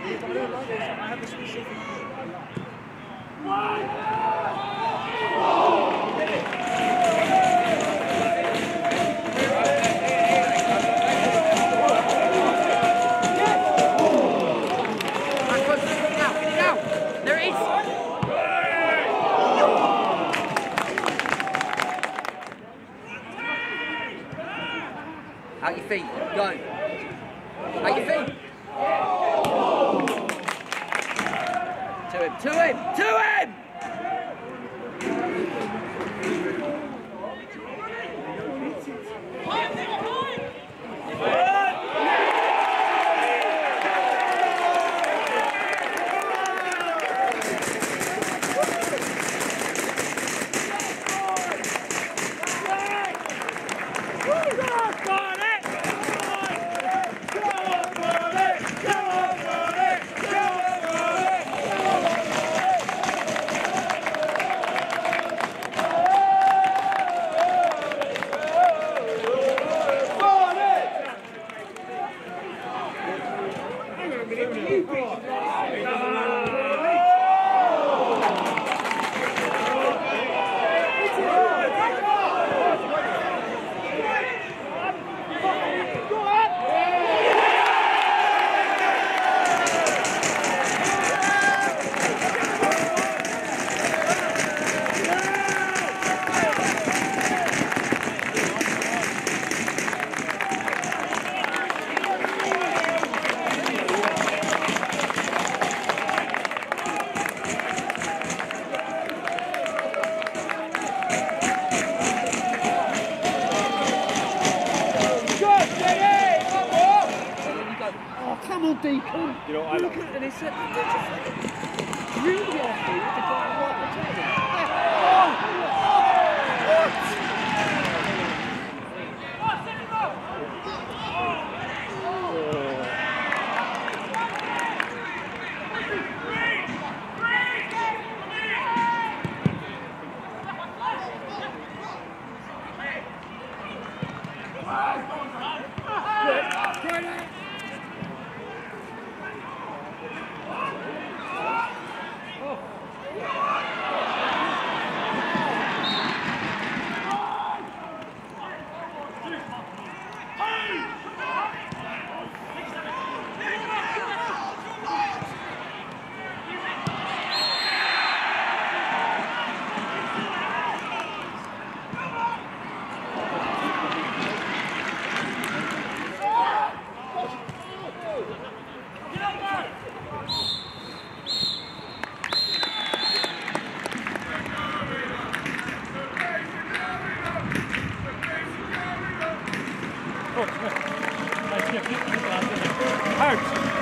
I don't like this. I have a specific. Out your feet, go. Out your feet. To him, to him! Come on, Deacon. You know what I look like? at it and it's really off me with the guy right between. Out.